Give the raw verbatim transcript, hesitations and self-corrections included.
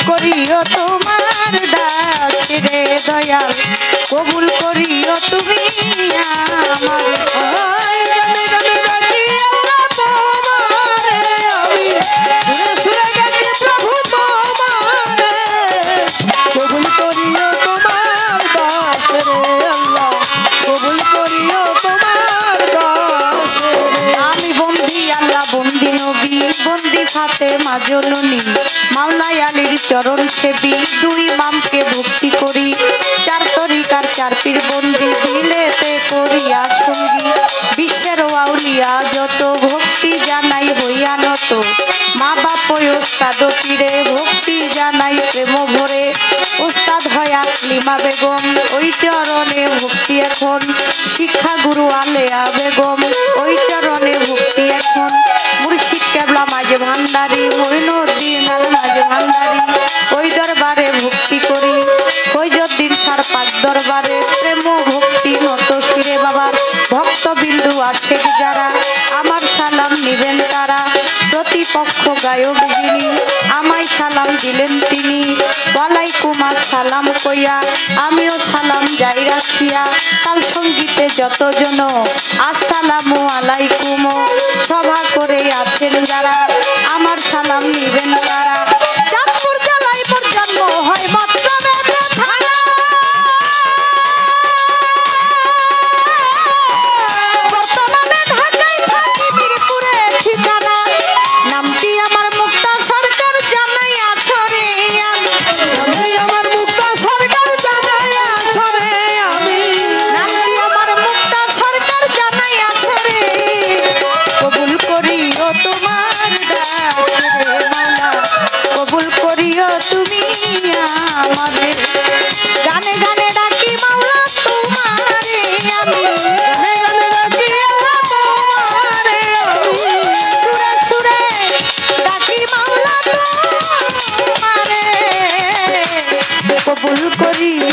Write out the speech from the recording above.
করিও তোমার দাস রে দয়াল কবুল করিও তুমি আমার ফাতেমা জননী মাওলাই আলীর চরণ সেবী দুই মামকে ভক্তি করি চার তরিকার চার পীর বন্দি দিলেতে করিয়া সঙ্গী বিশ্বের আউলিয়া যত ভক্তি জানাই হইয়া নত মা বাপ ওস্তাদ পীরে ভক্তি জানাই প্রেম ভরে ওস্তাদ হয় আকলিমা বেগম ওই চরণে ভক্তি এখন শিক্ষা গুরু আলেয়া বেগম ওই চরণে ভক্তি এখন মুর্শিদ কেবলা মাঝে ভান্ডারি মইনুদ্দিন আল মাঝে ভান্ডারি ওই দরবারে ভক্তি করি ফৈজুদ্দিন সার পাক দরবারে প্রেম ভক্তি নত শিরে বাবার ভক্ত বিন্দু আসে যারা আমার সালাম নিবেন তারা প্রতিপক্ষ গায়ক যিনি আমায় সালাম দিলেন তিনি ওয়ালাইকুম আসসালাম কইয়া আমিও সালাম যাই রাখিয়া কাল সঙ্গীতে যতজন আসসালামু আলাইকুম সভা করে আছেন যারা আমার সালাম নিবেন তারা চাঁদপুর জেলায় মোর জন্ম হয় মতলবে থানা বর্তমানে ঢাকায় থাকি মিরপুরে ঠিকানা নামটি আমার মুক্তা সরকার জানাই আসরে নামটি আমার মুক্তা সরকার জানাই আসরে আমি নামটি আমার মুক্তা সরকার জানাই আসরে কবুল করিও তোমার দাস রে মাওলা কবুল করিও তুমি আমারে গানে গানে ডাকি মাওলা তোমারে আমি গানে গানে ডাকি আল্লাহ তোমারে আমি সুরে সুরে ডাকি মাওলা তোমারে কবুল করিও